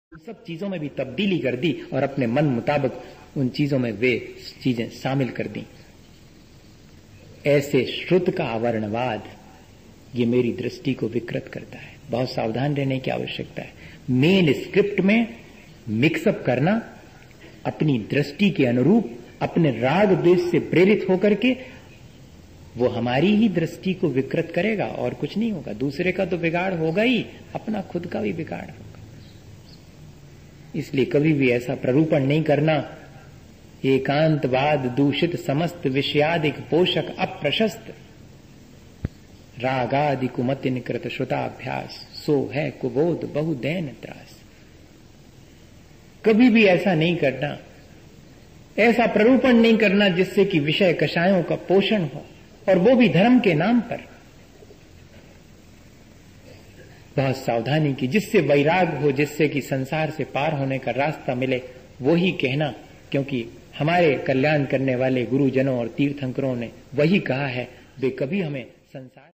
उन सब चीजों में भी तब्दीली कर दी और अपने मन मुताबिक उन चीजों में वे चीजें शामिल कर दी। ऐसे श्रुत का आवर्णवाद ये मेरी दृष्टि को विकृत करता है। बहुत सावधान रहने की आवश्यकता है। मेन स्क्रिप्ट में मिक्सअप करना अपनी दृष्टि के अनुरूप, अपने राग द्वेष से प्रेरित होकर के, वो हमारी ही दृष्टि को विकृत करेगा और कुछ नहीं होगा। दूसरे का तो बिगाड़ होगा ही, अपना खुद का भी बिगाड़ होगा। इसलिए कभी भी ऐसा प्ररूपण नहीं करना। एकांतवाद दूषित समस्त विषयादिक पोषक अप्रशस्त, रागादि कुमतिन कृत श्रुताभ्यास, सो है कुबोध बहुदैन त्रास। कभी भी ऐसा नहीं करना, ऐसा प्ररूपण नहीं करना जिससे कि विषय कषायों का पोषण हो, और वो भी धर्म के नाम पर। बहुत सावधानी की, जिससे वैराग हो, जिससे कि संसार से पार होने का रास्ता मिले, वो ही कहना। क्योंकि हमारे कल्याण करने वाले गुरुजनों और तीर्थंकरों ने वही कहा है। वे कभी हमें संसार